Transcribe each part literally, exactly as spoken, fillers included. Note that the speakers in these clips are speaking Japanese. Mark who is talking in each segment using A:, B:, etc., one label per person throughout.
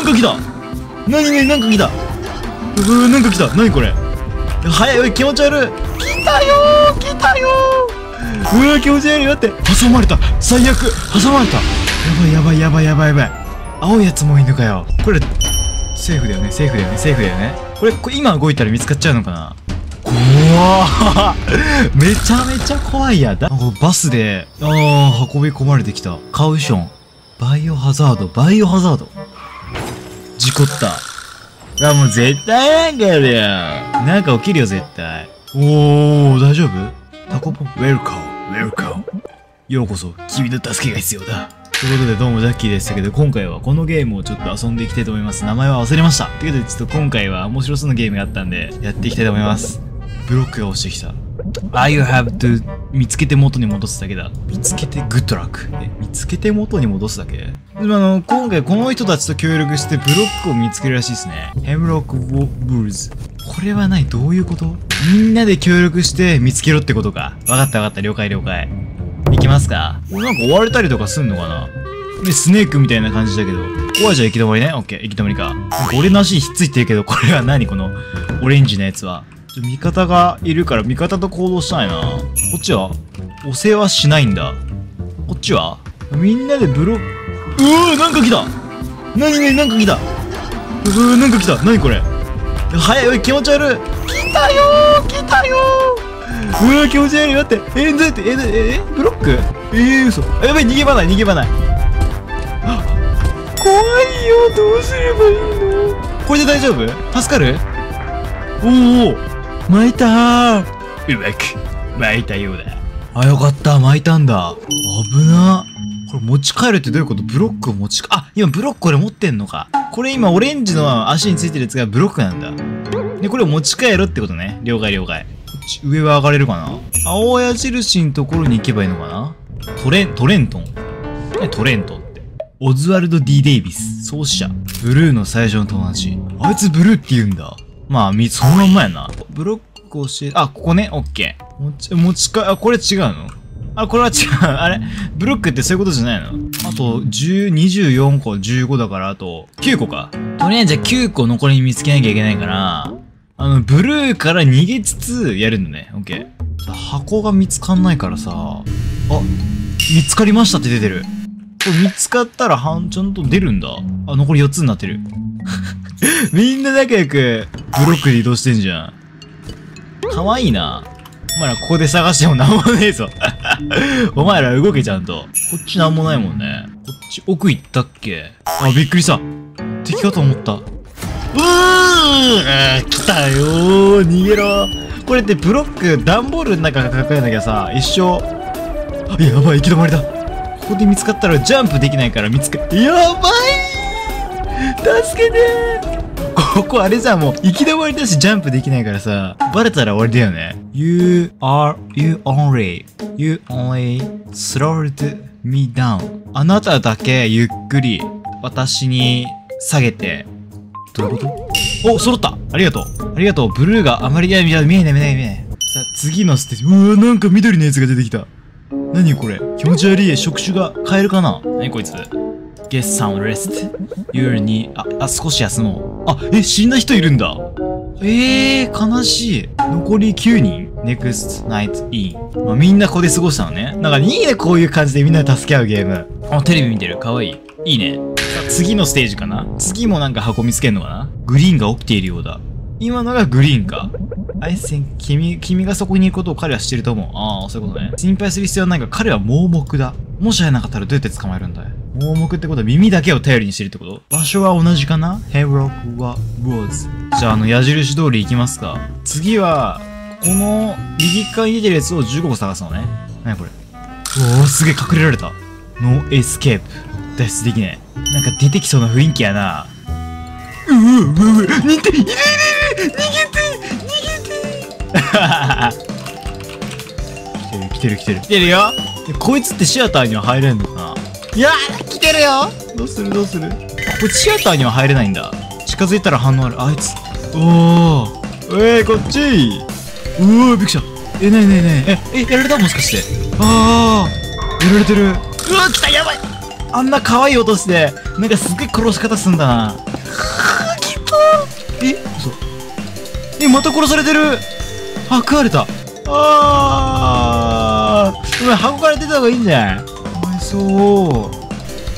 A: なんか来た。なになに、なんか来た。うー、なんか来た。なにこれ。早い、気持ち悪い。来たよー、来たよー。うわ、気持ち悪い。待って。挟まれた。最悪。挟まれた。やばいやばいやばいやばいやばい。青いやつもいいのかよ。これ、セーフだよね、セーフだよね、セーフだよね。これ、これ今動いたら見つかっちゃうのかな。怖ーめちゃめちゃ怖いや。だバスで、あー、運び込まれてきた。カウション。バイオハザード、バイオハザード。事故った。あ、もう絶対なんかやるやん。なんか起きるよ、絶対。おー、大丈夫？タコポン、ウェルカム、ウェルカム。ようこそ、君の助けが必要だ。ということで、どうもジャッキーでしたけど、今回はこのゲームをちょっと遊んでいきたいと思います。名前は忘れました。ということで、ちょっと今回は面白そうなゲームがあったんで、やっていきたいと思います。ブロックが落ちてきた。I have to 見つけて元に戻すだけだ。見つけてグッドラック。え、見つけて元に戻すだけ？でもあの、今回この人たちと協力してブロックを見つけるらしいですね。ヘムロック・ウォブルズ。これは何？どういうこと？みんなで協力して見つけろってことか。わかったわかった。了解了解。いきますか。これなんか追われたりとかすんのかな？で、スネークみたいな感じだけど。怖いじゃん、行き止まりね。オッケー、行き止まりか。なんか俺の足にひっついてるけど、これは何？このオレンジのやつは。ちょ味方がいるから味方と行動したいな。こっちはお世話しないんだ。こっちはみんなでブロック。うー、なんか来た。なになに、なんか来た。うー、なんか来た。なにこれ。早い、気持ち悪い。来たよー、来たよー。うわー、気持ち悪い。待って。えー、どうやって、えー、えー、ブロック。えー、嘘。やばい、逃げ場ない、逃げ場ない。怖いよ、どうすればいいの。これで大丈夫？助かる？おお、巻いたー。うまく巻いたようだ。あ、よかった、巻いたんだ。危な。これ持ち帰るってどういうこと？ブロックを持ちか、あ、今ブロックこれ持ってんのか。これ今オレンジの足についてるやつがブロックなんだ。で、これを持ち帰るってことね。了解了解。こっち上は上がれるかな？青矢印のところに行けばいいのかな？トレン、トレントン。え、トレントンって。オズワルド・ D ・デイビス。創始者。ブルーの最初の友達。あいつブルーって言うんだ。まあ、み、そのまんまやな。ブロックを教え、あ、ここね、オッケー。持ち、持ちか、あ、これ違うの？あ、これは違う。あれブロックってそういうことじゃないの？あと、じゅう、にじゅうよんこ、じゅうごだから、あと、きゅうこか。とりあえずじゃあきゅうこ残りに見つけなきゃいけないから、あの、ブルーから逃げつつ、やるのね。オッケー。箱が見つかんないからさ、あ、見つかりましたって出てる。これ見つかったら、はん、ちゃんと出るんだ。あ、残りよっつになってる。みんな仲良く、ブロックで移動してんじゃん。かわいいな。お前らここで探してもなんもねえぞ。お前ら動けちゃんと。こっちなんもないもんね。こっち奥行ったっけ？あ、びっくりした。敵かと思った。うーん、来たよー。逃げろ。これってブロック、段ボールの中から抱えなきゃさ、一生。あ、やばい、行き止まりだ。ここで見つかったらジャンプできないから見つか、やばい、助けてー。ここあれじゃん、もう行き止まりだしジャンプできないからさ、バレたら終わりだよね。You are, you only, you only slowed me down. あなただけゆっくり私に下げて。どういうこと？お、揃った。ありがとう。ありがとう。ブルーがあまり、いや、見えない見えない見えない。さあ、次のステージ。うわ、なんか緑のやつが出てきた。何これ？気持ち悪い。触手が変えるかな？何こいつ？ Get some rest. 夜に、あ、あ、少し休もう。あ、え、死んだ人いるんだ。えー、悲しい。残りきゅうにん。Next night in。まあ、みんなここで過ごしたのね。なんかいいね、こういう感じでみんなで助け合うゲーム。あ、テレビ見てる。かわいい。いいね。さあ、次のステージかな？次もなんか箱見つけんのかな？グリーンが起きているようだ。今のがグリーンか。I think 君、君がそこにいることを彼は知ってると思う。ああ、そういうことね。心配する必要はないが、彼は盲目だ。もし会えなかったらどうやって捕まえるんだい？盲目ってことは耳だけを頼りにしてるってこと？場所は同じかな？ Hemlock Woods。じゃあ、あの、矢印通り行きますか。次は、この、右側に出てるやつをじゅうごこ探すのね。なにこれ？おー、すげえ隠れられた。ノーエスケープ。脱出できない。なんか出てきそうな雰囲気やな。うううう、似て、いるいるいる、逃げて逃げて。来てる来てる来てる来てるよ。こいつってシアターには入れんのかな？いやー、来てるよ。どうするどうする？これシアターには入れないんだ。近づいたら反応ある。あいつ。おー。えー、こっち。うわー、びっくりした。え、なになになに、え、え、やられたもしかして。あー、やられてる。うわー、来た、やばい。 あんな可愛い音して、なんかすっげえ殺し方すんだな。きっとえ嘘え、また殺されてる。あ、食われた。あー、お前箱から出た方がいいんじゃない？かわいそう。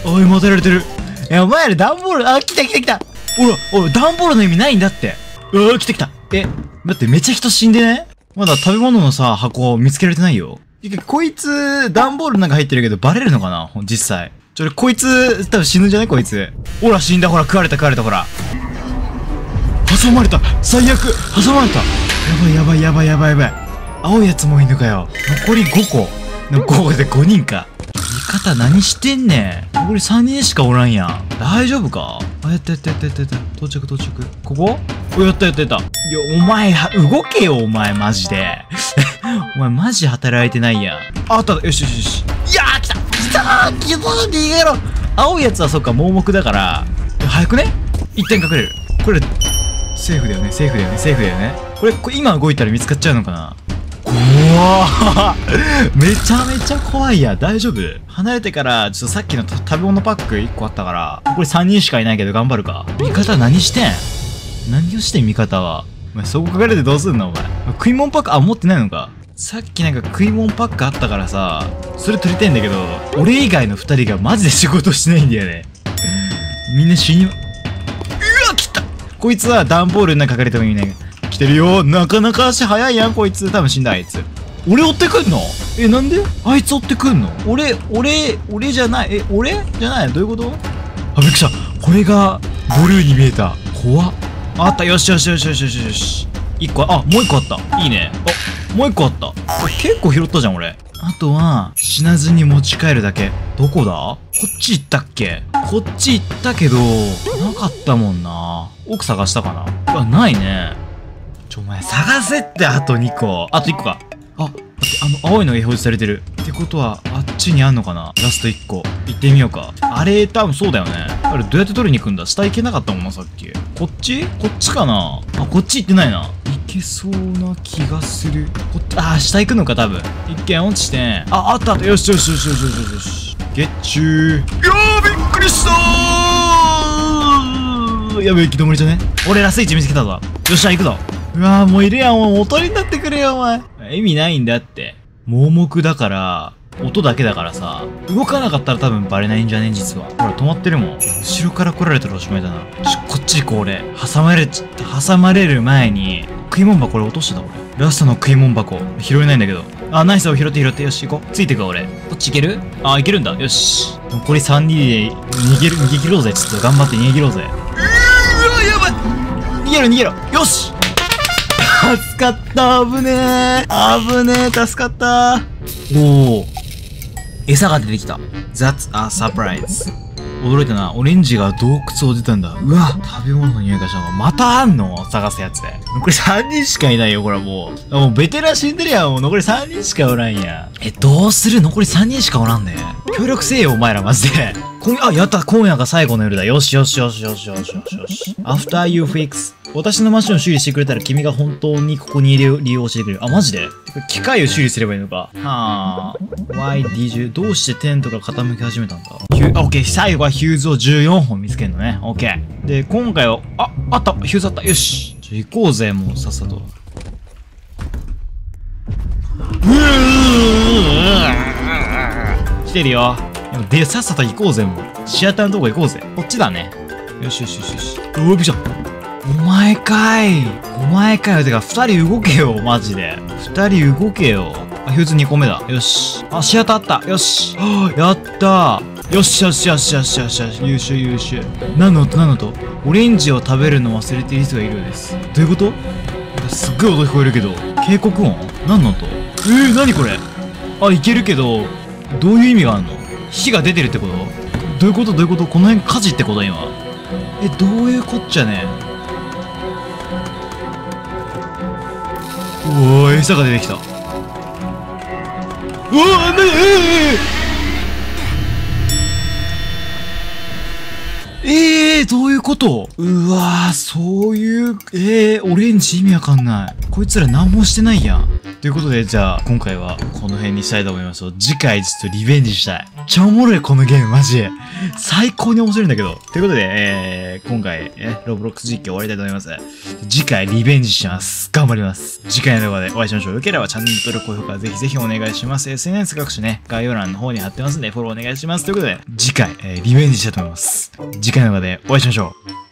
A: おい、またやられてる。え、お前ら段ボール、あ、来た来た来た。ほら、おい、段ボールの意味ないんだって。うわ、来た来た。え、だってめっちゃ人死んでね？まだ食べ物のさ、箱見つけられてないよ。こいつ、段ボールなんか入ってるけどバレるのかな実際。ちょ、こいつ、多分死ぬんじゃないこいつ。ほら、死んだ。ほら、食われた食われた、ほら。挟まれた。最悪。挟まれた。やばいやばいやばいやばいやばい。青いやつもいんのかよ。残りごこ。ごこでごにんか。味方何してんねん。残りさんにんしかおらんやん。大丈夫か？あ、やったやったやったやったやった。到着到着。ここ？お、やったやったやった。いや、お前、動けよ、お前、マジで。お前、マジ働いてないやん。あった。よしよしよし。いやー、来た来たー来たー逃げろ。青いやつはそっか、盲目だから。早くね？一点隠れる。これ、セーフだよね、セーフだよね、セーフだよね。これ、これ今動いたら見つかっちゃうのかな？怖ーめちゃめちゃ怖いや。大丈夫？離れてから、ちょっとさっきの食べ物パックいっこあったから、これさんにんしかいないけど頑張るか。味方何してん？何をしてん味方は。お前、そこ書かれてどうすんのお前。食い物パック、あ、持ってないのか。さっきなんか食い物パックあったからさ、それ取りたいんだけど、俺以外のふたりがマジで仕事してないんだよね。みんな死に、うわ、来た。こいつは段ボールに書かれても意味ない。来てるよ。なかなか足早いやん、こいつ。多分死んだ、あいつ。俺追ってくんの？え、なんで？あいつ追ってくんの？俺、俺、俺じゃない。え、俺じゃない？どういうこと？あ、びっくりした。これが、ブルーに見えた。怖っ。あった。よしよしよしよしよしよし。一個、あ、もう一個あった。いいね。あ、もう一個あった。結構拾ったじゃん、俺。あとは、死なずに持ち帰るだけ。どこだ？こっち行ったっけ？こっち行ったけど、なかったもんな。奥探したかな？あ、ないね。ちょ、お前探せって、あとにこ。あといっこか。あ、待って、あの、青いのが表示されてる。ってことは、あっちにあんのかな？ラストいっこ。行ってみようか。あれ、多分そうだよね。あれ、どうやって取りに行くんだ？下行けなかったもんな、さっき。こっち？こっちかな？あ、こっち行ってないな。行けそうな気がする。こっち、あ、下行くのか、多分。一見落ちて。あ、あったあった。よしよしよしよしよしよし。ゲッチュー。いやー、びっくりしたー。やべえ、行き止まりじゃね？俺らスイッチ見つけたぞ。よっしゃ、行くぞ。うわー、もういるやん。もう元になってくれよ、お前。意味ないんだって。盲目だから、音だけだからさ、動かなかったら多分バレないんじゃね実は。ほら、止まってるもん。後ろから来られたらおしまいだな。ちょ、こっち行こう、俺。挟まれち、挟まれる前に、食い物箱俺落としてた、俺。ラストの食い物箱。拾えないんだけど。あ、ナイスを拾って拾って。よし、行こう。ついてくわ、俺。こっち行ける？あ、行けるんだ。よし。残りさんにんで逃げる、逃げ切ろうぜ。ちょっと頑張って逃げ切ろうぜ。うーわ、やばい！逃げろ、逃げろ。よし！助かった。危ねえ。危ねえ。助かった。おお。餌が出てきた。That's a surprise。驚いたな。オレンジが洞窟を出たんだ。うわ、食べ物の匂いがしたの。またあんの？探すやつで。残りさんにんしかいないよ、これもう。もうベテラン死んでるやん。もう残りさんにんしかおらんやん。え、どうする？残りさんにんしかおらんね。協力せえよ、お前ら、マジで。今夜、あ、やった。今夜が最後の夜だ。よしよしよしよしよしよしよし。After you fix。私のマシンを修理してくれたら君が本当にここにいる理由を教えてくれる。あ、マジで？機械を修理すればいいのか。はぁ。Why did you? どうしてテントが傾き始めたんだ？ヒュー、オッケー。最後はヒューズをじゅうよんほん見つけるのね。オッケー。で、今回は、あ、あった。ヒューズあった。よし。じゃ、行こうぜ、もう、さっさと。来てるよ。で、さっさと行こうぜ、もう。シアターのとこ行こうぜ。こっちだね。よしよしよしよし。おー、びっくりした。お前かい。お前かよ。てか、二人動けよ、マジで。二人動けよ。あ、ヒューズにこめだ。よし。あ、シアターあった。よし。やったー。よしよしよしよしよしよし。優秀優秀。何の音何の音？オレンジを食べるの忘れている人がいるようです。どういうこと？すっごい音聞こえるけど。警告音？何の音？えー、何これ？あ、いけるけど、どういう意味があんの？火が出てるってこと？どういうことどういうこと？この辺火事ってこと今。え、どういうこっちゃね。おー、餌が出てきた。うわー、なに？えー、えー、どういうこと？うわー、そういう、えー、オレンジ意味わかんない。こいつら何もしてないやん。 ということで、じゃあ、今回はこの辺にしたいと思います。次回ちょっとリベンジしたい。めっちゃおもろい、このゲーム、マジで。最高に面白いんだけど。ということで、えー、今回、え、ロブロックス実況終わりたいと思います。次回リベンジします。頑張ります。次回の動画でお会いしましょう。よければチャンネル登録、高評価、ぜひぜひお願いします。エスエヌエス 各種ね、概要欄の方に貼ってますんで、フォローお願いします。ということで、次回、えー、リベンジしたいと思います。次回の動画でお会いしましょう。